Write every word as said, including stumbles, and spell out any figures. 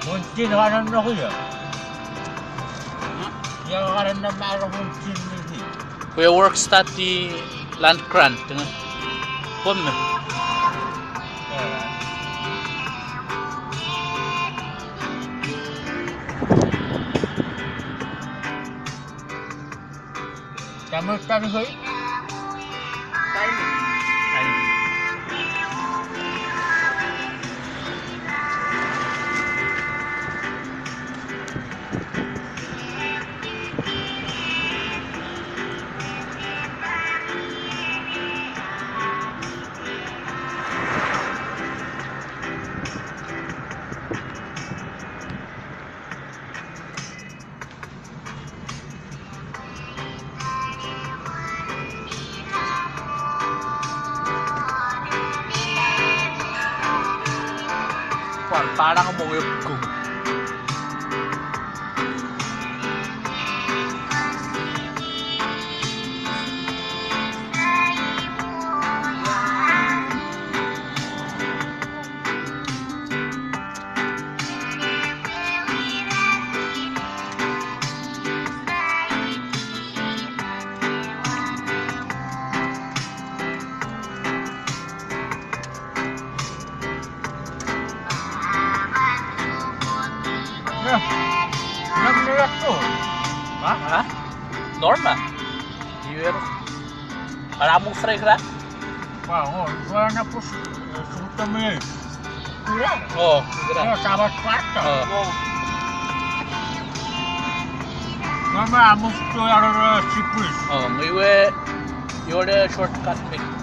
Kunci kanan aku ya. Yang kanan na mayroong kunci ni. Kuya works at the land grant dengan pom na. Kamu tadi kau? Tadi. Tadi. Parang umuyog ko. Nagnilat ko. Ha? Ha? Norma? Iwer. Maramong fry ka? Wow, wala na po suta mo yun. Kurang. Oo, sigura. Ano, sabat kwarta. Oo. Mama, amos to yaro sipis. Oo, may iwe. Iwe shortcut make.